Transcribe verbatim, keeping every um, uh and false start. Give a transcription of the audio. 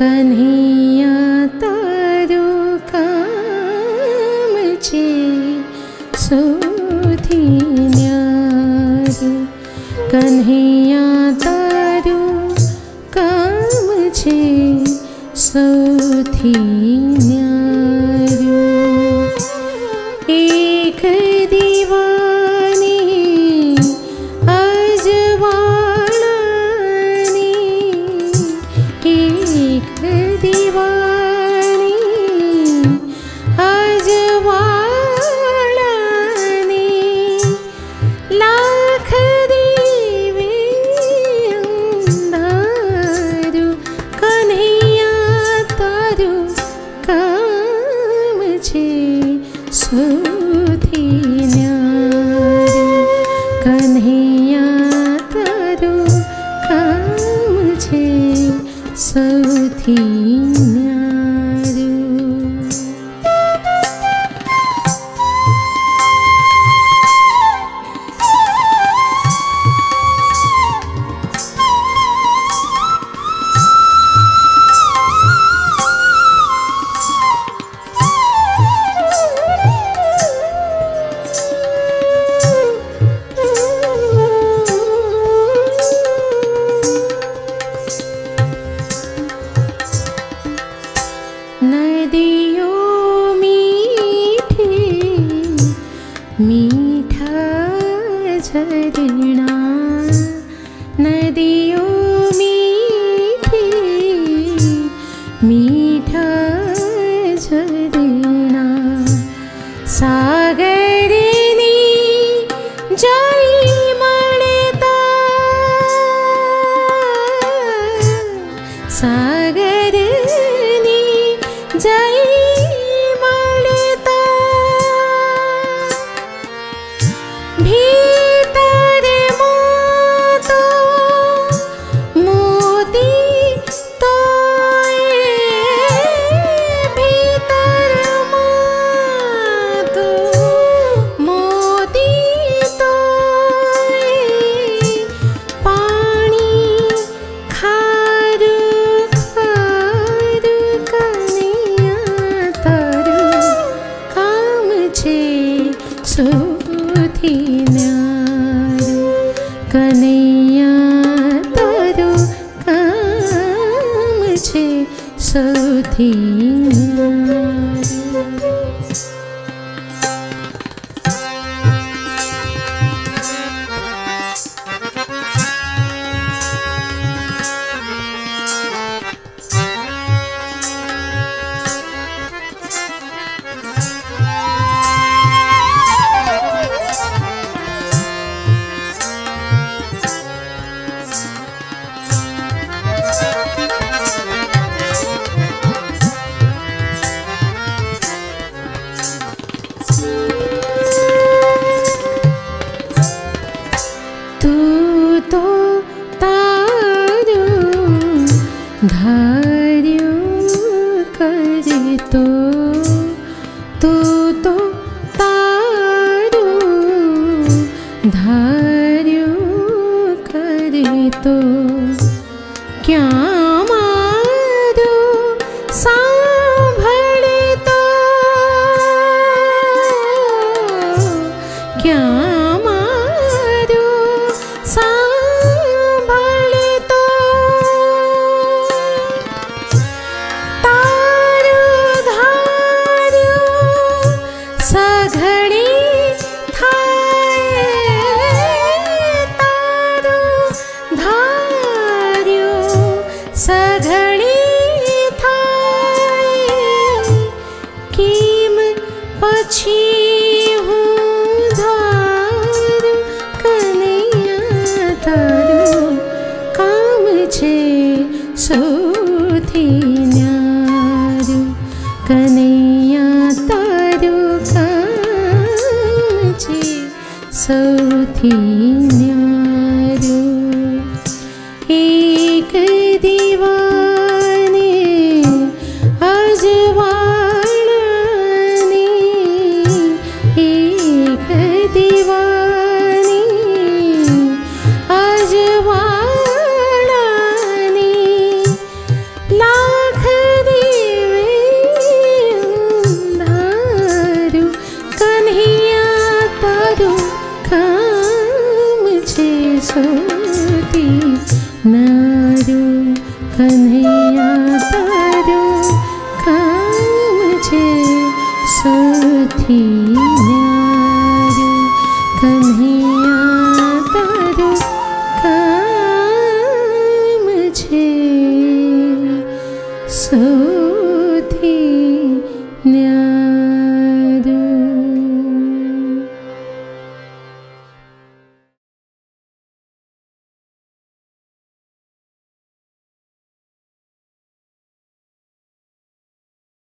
कन्हैया तारो काम छे सौथी न्यारो। कन्हैया तारो काम छे सौथी न्यारो। एक दीवानी अजवाळानी, एक दीवानी अजवाळानी, लाख दीवे अंधारू। कन्हैया तारू काम छे सौथी न्यारो। कन्हैया तारू काम छे सौथी न्यारो। नदियों मीठे मीठा झरना, नदियों मीठे मीठा झरना। सागरनी जाई मळता, सागरनी जाई मळता। भीतर मोतो मोती तोये, भीतर मोतो मोती तोये। पाणी खारू खारू, कन्हैया तारू काम छे सौथी न्यारो। कन्हैया तारू काम छे सौथी न्यारो। तू तो तारो धार्यो करतो, तू तो तारो धार्यो करतो। क्या मारो सांभळतो, क्या सांभळतो। तारो धार्यो सघळे थाय, तारो धार्यो सघळे थाय। केम पछी हूँ धारू, कन्हैया तारू काम छे सौथी न्यारो। कन्हैया तारू काम छे सौथी न्यारो। एक दीवानी अजवाळानी, एक दीवानी अजवाळानी, लाख कन्हैया तारो काम छे सौथी न्यारो कन्हैया तारो काम छे सौ